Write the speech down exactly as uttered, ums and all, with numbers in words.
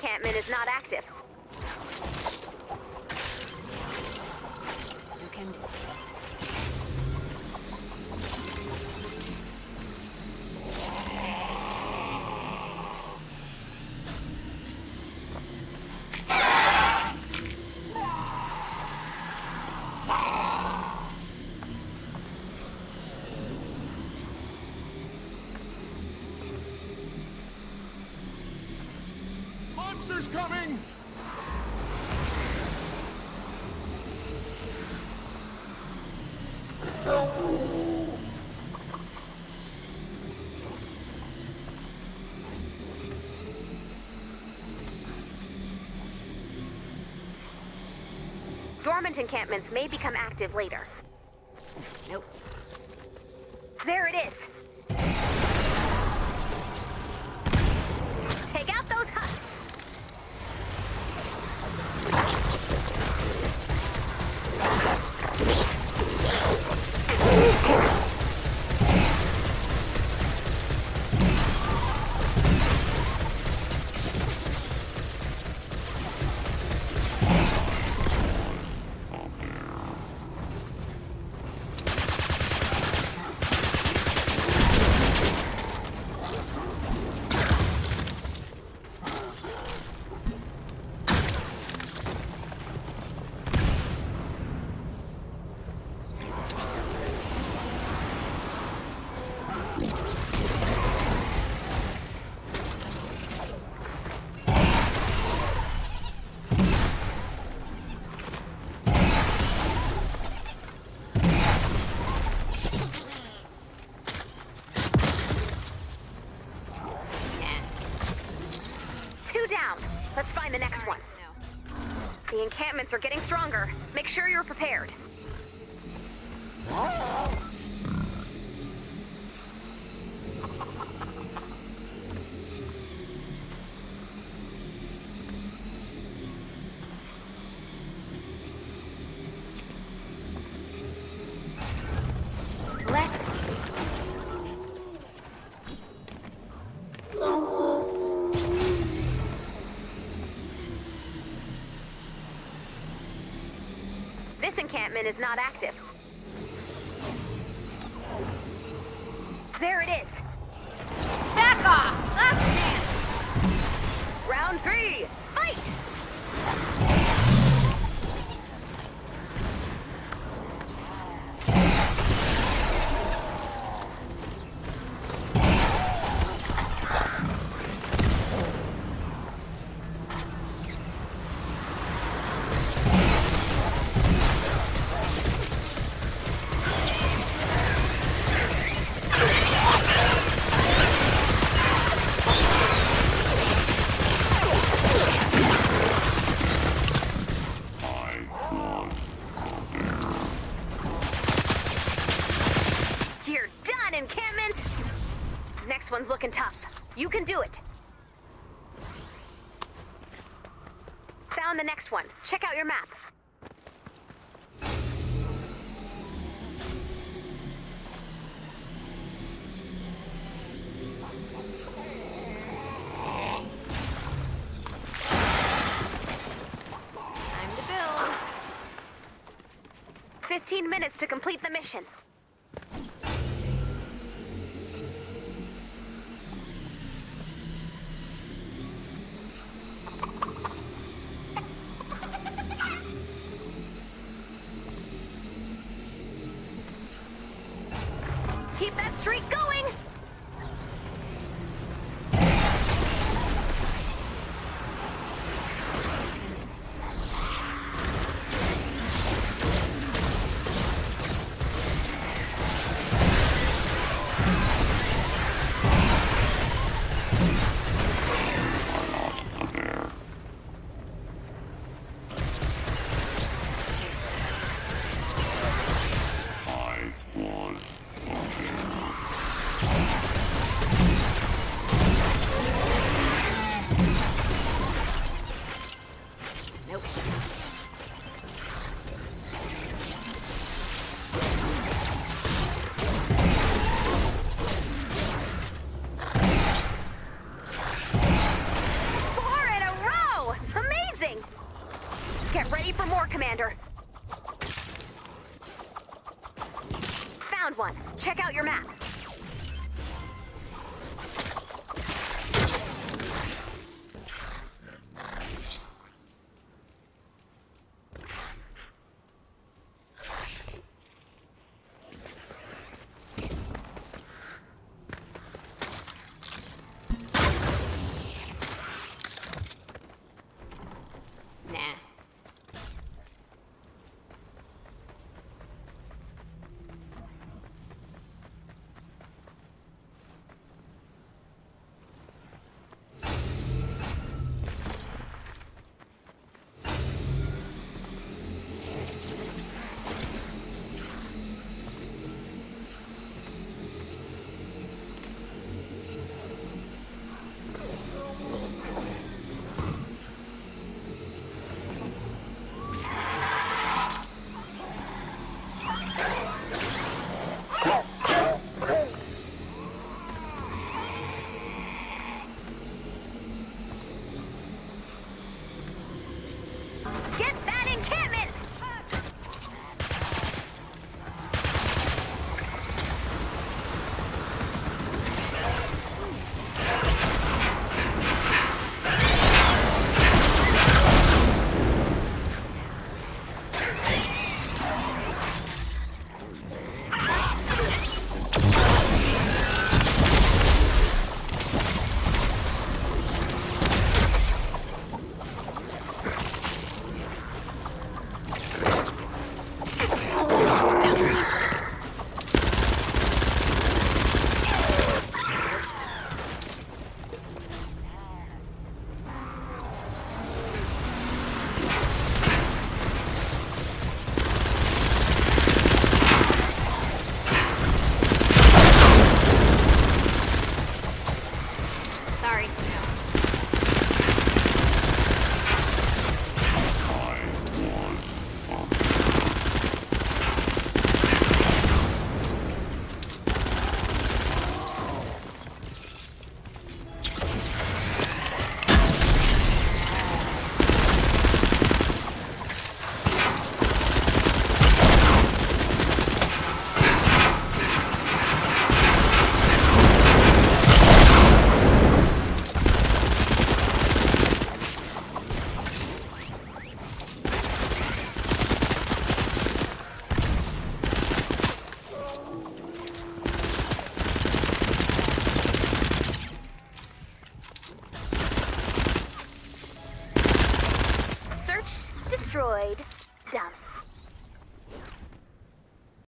encampment is not active. You can... Monsters coming! Dormant encampments may become active later. Nope. There it is! Take out those huts! Two down. Let's find the next one. The encampments are getting stronger. Make sure you're prepared. Let's see. This encampment is not active. There it is. Back off! Last chance! Round three, fight! You're done, encampment! Next one's looking tough. You can do it. Found the next one. Check out your map. Time to build. Fifteen minutes to complete the mission. Keep that streak going! Nope. Four in a row! more, Commander. Found one. Check out your map. Nah. Get that encampment! Sorry. Search destroyed. Done.